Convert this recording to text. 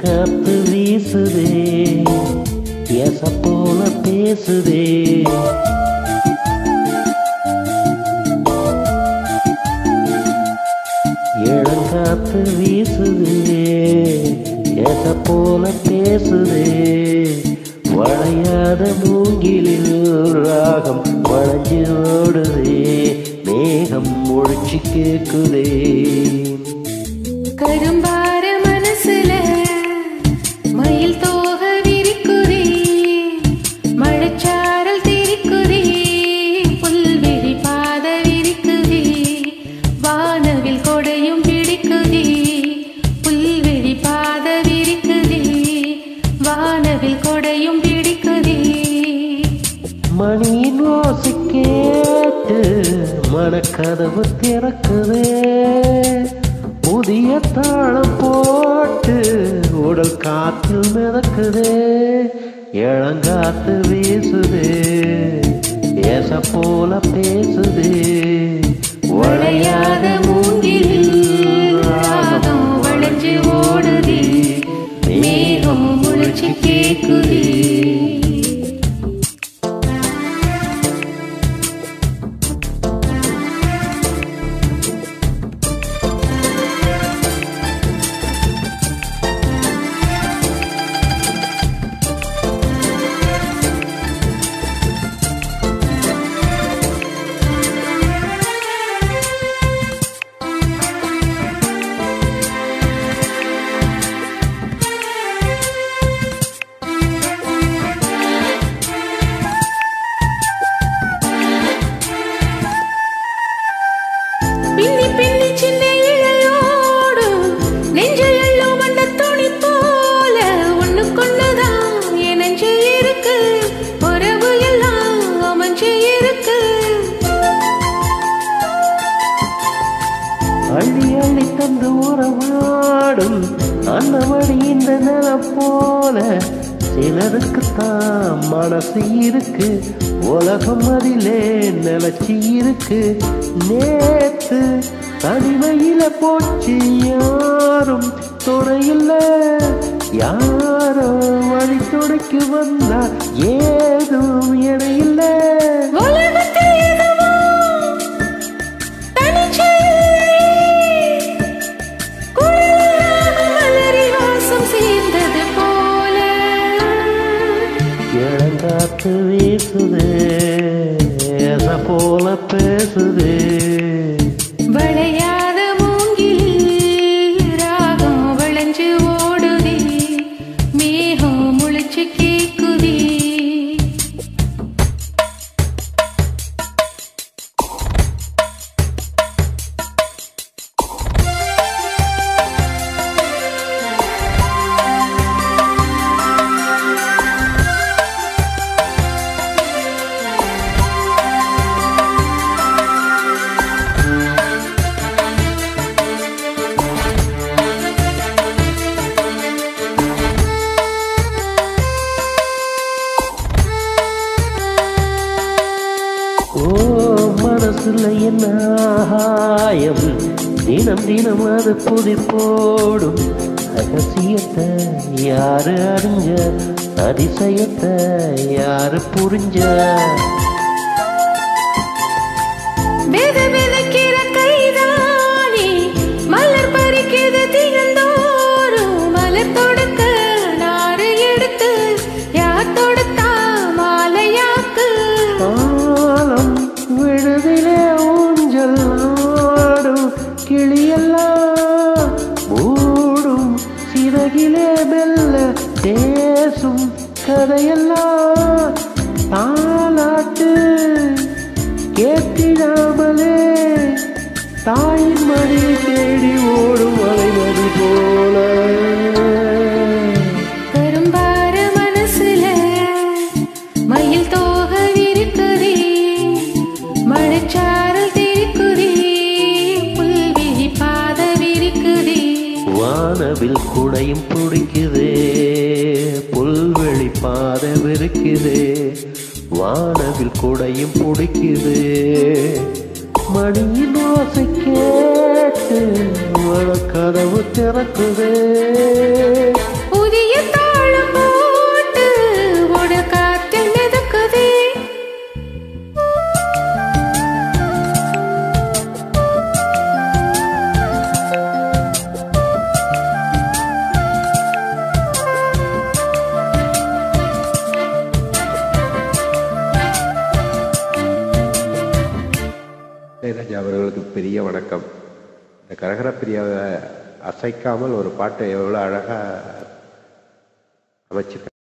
காத்து வீசுதே எச போல பேசுதே இளங்காத்து வீசுதே எச போல பேசுதே வளையாத மூங்கிலில் ராகம் வளைஞ்சு ஓடுதே மேகம் முழிச்சு கேக்குதே கரும்பார மனசுல மயில் தோக விரிக்குதே மழைச்சாரல் தெரிக்குதே புல்வெளி பாத விரிக்குதே வானவில் கொடையும் பிடிக்குதே புல்வெளி பாத விரிக்குதே வானவில் கொடையும் பிடிக்குதே மணியின் ஓசை கேட்டு மனக்கதவு திறக்குதே புதிய தாளம் போட்டு உடல் காற்றில் மிதக்குதே இளங்காத்து வீசுதே ஏச போல பேசுதே வளையாத மூங்கிலில் ராகம் வளைஞ்சு ஓடுதே மேகம் முழிச்சு கேக்குதே பின்னி பின்னி சின்ன இழையோடு நெஞ்சையெல்லாம் வந்த துணி போல ஒண்ணுக்கொண்ணுதான் என் நெஞ்சு இருக்கு உறவு எல்லாம் அமைஞ்சு இருக்கு அள்ளி அள்ளி தந்து உறவாடும் அன்னவழி இந்த நில போல சிலருக்குத்தான் மனசு இருக்கு உலகம் அதிலே நிலச்சி இருக்கு நேத்து தனிமையில போச்சு யாரும் துணையில்ல யாரோ வழி துணைக்கு வந்தா ஏதும் இடையில்ல இளங்காத்து வீசுதே எச போல பேசுதே வளையாத மூங்கிலில் ராகம் வளைஞ்சு ஓடுதே மேகம் முழிச்சு கேக்குதே ஓ மனசுல என்ன ஆகாயம் தினம் தினம் அது புதி போடும் ரகசியத்தை யாரு அறிஞ்ச அதிசயத்தை யாரு புரிஞ்ச வேத விதைக்கிற கைதானே மலர் பறிக்கிறது தினந்தோறும் மலர் தொடுக்க நாறு எடுத்து யார் தொடுத்தா மாலையாக்கு காலம் விடுதிலே ஊஞ்சல் ஆடும் கிளியெல்லாம் மூடும் சிறகிலே மெல்ல பேசும் கதையெல்லாம் தாலாட்டு கேட்டிடாமலே தாயின் மடி தேடி ஓடும் அலைநதி போல கரும்பார மனசுல மயில் தோக விரிக்குதே மழைச்சாரல் தெரிக்குதே புல்வெளி பாத விரிக்குதே வானவில் குடையும் பிடிக்குதே புல்வெளி பாத விரிக்குதே வானவில் குடையும் பிடிக்குதே மணியின் ஓசை கேட்டு கதவு திறக்குதே பெரிய வணக்கம். இந்த கரகர பிரியாவை அசைக்காமல் ஒரு பாட்டை எவ்வளோ அழகாக அமைச்சிருக்காங்க.